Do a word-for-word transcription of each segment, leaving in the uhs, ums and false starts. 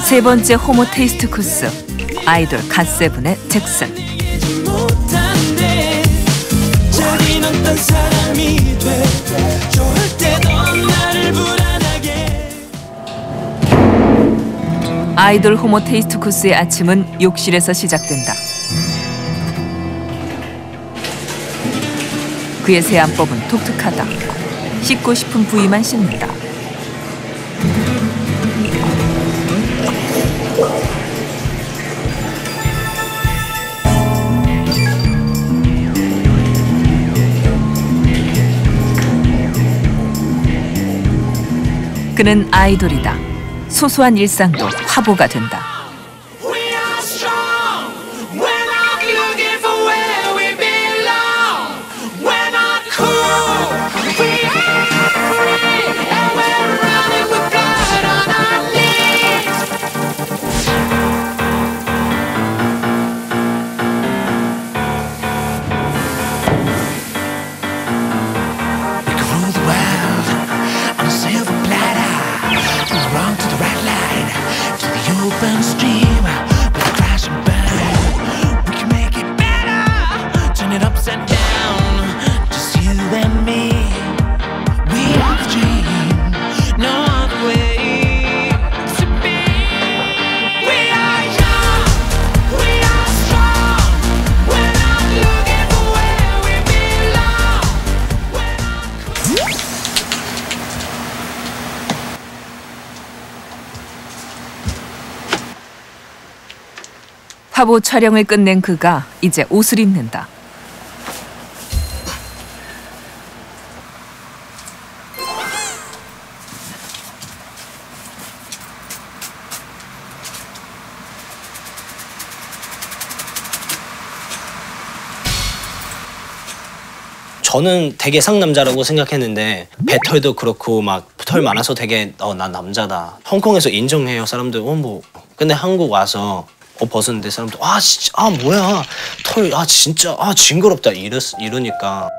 세 번째 호모 테이스트 코스, 아이돌 갓세븐의 잭슨. 아이돌 호모 테이스트 코스의 아침은 욕실에서 시작된다. 그의 세안법은 독특하다. 씻고 싶은 부위만 씻는다. 그는 아이돌이다. 소소한 일상도 화보가 된다. 화보 촬영을 끝낸 그가 이제 옷을 입는다. 저는 되게 상남자라고 생각했는데 배털도 그렇고 막 털 많아서 되게 어, 난 남자다. 홍콩에서 인정해요 사람들. 어, 뭐 근데 한국 와서 옷 벗었는데 사람들 아 진짜 아 뭐야 털 아 진짜 아 징그럽다 이러, 이러니까.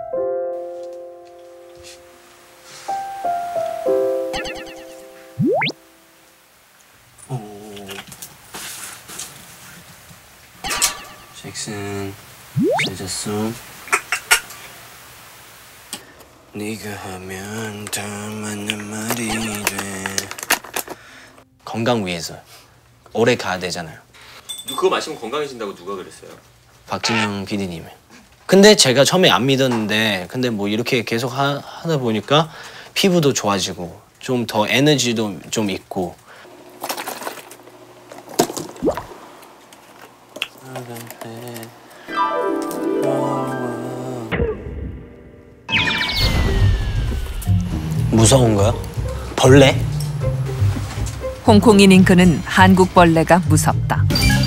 오. 잭슨 잘 잤어? 네가 하면 다 맞는 말이 돼. 건강 위해서 오래 가야 되잖아요. 그거 마시면 건강해진다고 누가 그랬어요? 박진영 피디님이. 근데 제가 처음에 안 믿었는데 근데 뭐 이렇게 계속 하, 하다 보니까 피부도 좋아지고 좀 더 에너지도 좀 있고. 무서운 거야? 벌레? 홍콩인인 그는 한국 벌레가 무섭다.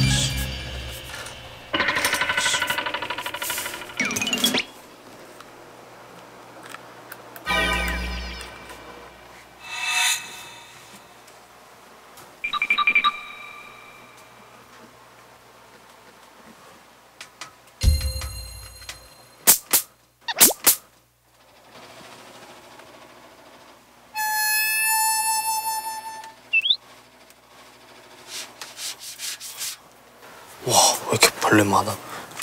와, 왜 이렇게 벌레 많아?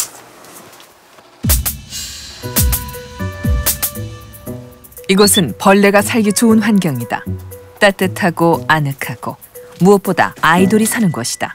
이곳은 벌레가 살기 좋은 환경이다. 따뜻하고 아늑하고 무엇보다 아이돌이 사는 곳이다.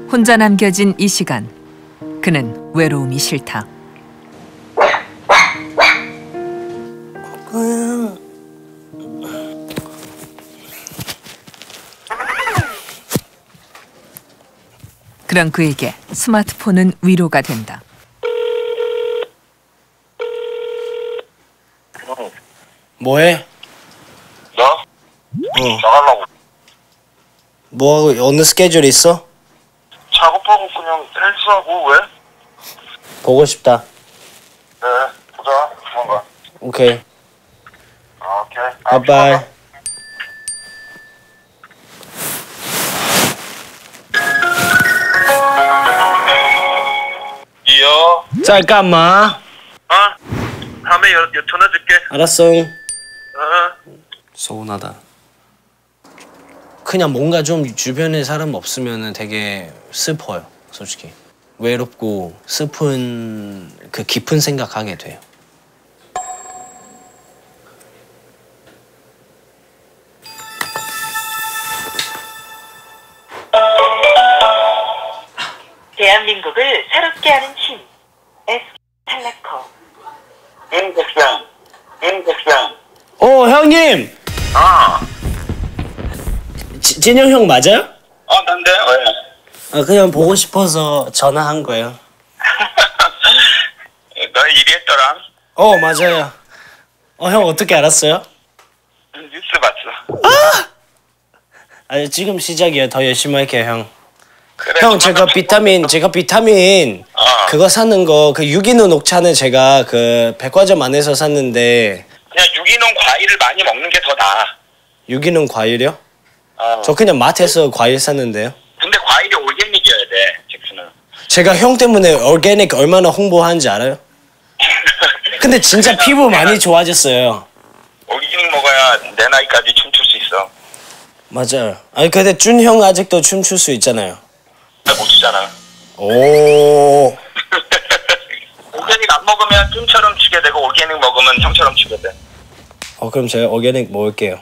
혼자 남겨진 이 시간. 그는 외로움이 싫다. 코코야. 그런 그에게 스마트폰은 위로가 된다. 뭐해? 나? 어. 나가려고. 뭐하고 어느 스케줄 있어? 작업하고 그냥 헬스하고. 왜? 보고 싶다. 네, 보자. 조만간. 오케이. 아, 오케이. 아, 바이바이. 이어. 잠깐만. 어? 다음에 여, 여 전화 줄게. 알았어. 어. 서운하다. 그냥 뭔가 좀 주변에 사람 없으면 되게 슬퍼요. 솔직히. 외롭고 슬픈 그 깊은 생각하게 돼요. 대한민국을 새롭게 하는 힘 에스케이텔레콤. 임백상. 임백상. 어 형님. 아. 지, 진영 형 맞아요? 어, 난데? 왜? 아 그냥 보고 싶어서 전화한 거예요. 너 일이 했더라. 어 맞아요. 어 형 어떻게 알았어요? 뉴스 봤어. 아니 지금 시작이에요. 더 열심히 할게요 형. 그래, 형 제가 조만간 비타민 제가 비타민 어. 그거 사는 거 그 유기농 녹차는 제가 그 백화점 안에서 샀는데 그냥 유기농 과일을 많이 먹는 게 더 나아. 유기농 과일이요? 어. 저 그냥 마트에서 과일 샀는데요. 근데 과일이 올게닉이어야 돼, 잭슨은. 제가 형 때문에 오르게닉 얼마나 홍보하는지 알아요? 근데 진짜 피부 많이 좋아졌어요. 올게닉 먹어야 내 나이까지 춤출 수 있어. 맞아요. 아니 근데 준 형 아직도 춤출 수 있잖아요. 나 못 추잖아. 오. 올게닉 안 먹으면 춤처럼 추게 되고 올게닉 먹으면 형처럼 추게 돼. 어 그럼 제가 오르게닉 먹을게요.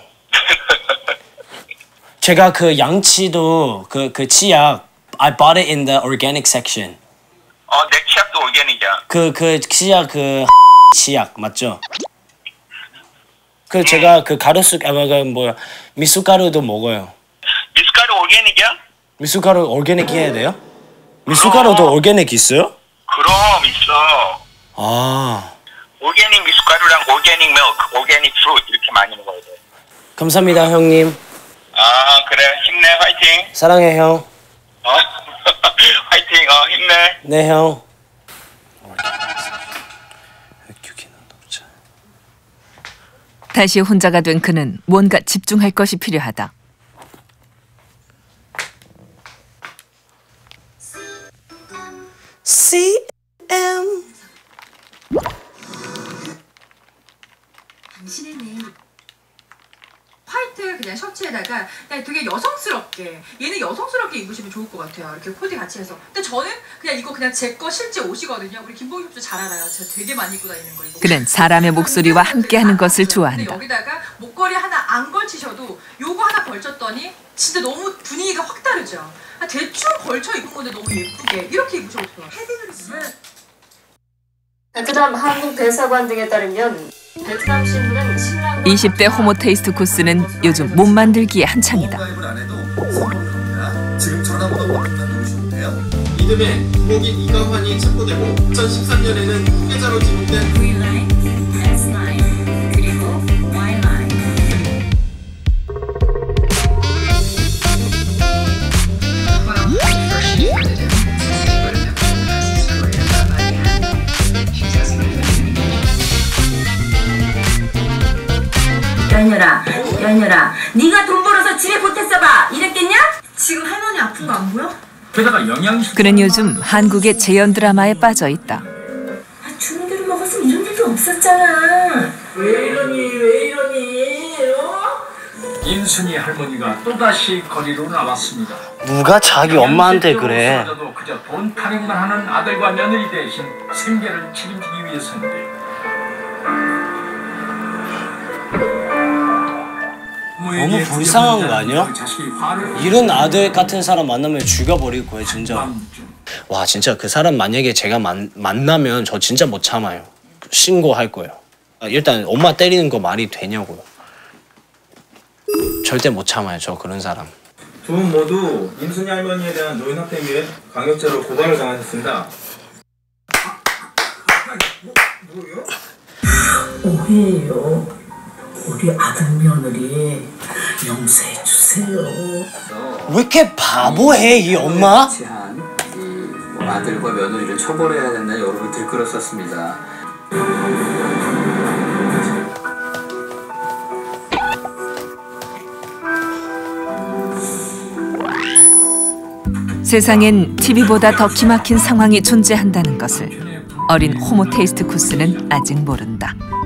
제가 그 양치도 그 그 치약 I bought it in the organic section. 어, 내 치약도 올게닉이야. 그 그 치약 그 치약 맞죠? 그 제가 그 가루수 아마 그 뭐야 미숫가루도 먹어요. 미숫가루 올게닉이야? 미숫가루 오르게닉 해야 돼요? 미숫가루도 오르게닉 있어요? 그럼 있어. 아 올게닉 미숫가루랑 올게닉 밀크, 올게닉 프루트 이렇게 많이 먹어야 돼. 감사합니다 형님. 아, 그래. 힘내. 화이팅. 사랑해 형. 어? 화이팅. 어, 힘내. 네 형. 다시 혼자가 된 그는 뭔가 집중할 것이 필요하다. C M 당신의 내일 화이트 그냥 셔츠에다가 그냥 되게 여성스럽게 얘는 여성스럽게 입으시면 좋을 것 같아요. 이렇게 코디 같이 해서. 근데 저는 그냥 이거 그냥 제 거 실제 옷이거든요. 우리 김봉희 씨도 잘 알아요. 제가 되게 많이 입고 다니는 거 이거. 그는 사람의 목소리와 함께하는 것을 근데 좋아한다. 여기다가 목걸이 하나 안 걸치셔도 요거 하나 걸쳤더니 진짜 너무 분위기가 확 다르죠. 아, 대충 걸쳐 입은 건데 너무 예쁘게 이렇게 입으셔도 좋아요. 헤딩을 입으면 베트남 한국 대사관 등에 따르면 베트남 신부는 신랑과 이십 대 호모 테이스트 코스는 요즘 몸 만들기에 한창이다. 가입을 안 해도 성공합니다. 지금 전화번호 버튼만 누르시면 돼요. 이듬해 목인 이강환이 체포되고 이천십삼 년에는 후계자로 지목된 V라인, S라인, 그리고 Y라인. 연열아, 연열아, 네가 돈 벌어서 집에 보탰어봐. 이랬겠냐? 지금 할머니 아픈 거 안 보여? 게다가 영양식 그는 요즘 한국의 재연 드라마에 빠져 있다. 아, 주는 대로 먹었으면 이런 일도 없었잖아. 왜 이러니, 왜 이러니, 어? 인순이 할머니가 또다시 거리로 나왔습니다. 누가 자기 엄마한테 그래? 도 그저 돈 타령만 하는 아들과 며느리 대신 생계를 책임지기 위해서인데 너무 불쌍한 거 아니야? 이런 아들 같은 사람 만나면 죽여버릴 거예요 진짜. 와 진짜 그 사람 만약에 제가 만, 만나면 저 진짜 못 참아요. 신고할 거예요. 일단 엄마 때리는 거 말이 되냐고요. 절대 못 참아요 저 그런 사람. 두 분 모두 임순희 할머니에 대한 노인학대 및 강요죄로 고발을 당하셨습니다. 오해예요. 우리 아들 며느리 용서해 주세요. 왜 이렇게 바보해 이 엄마? 이 아들과 며느리를 처벌해야 된다는 여론을 들끓었었습니다. 세상엔 티비보다 더 기막힌 상황이 존재한다는 것을 어린 호모 테이스트 쿠스는 아직 모른다.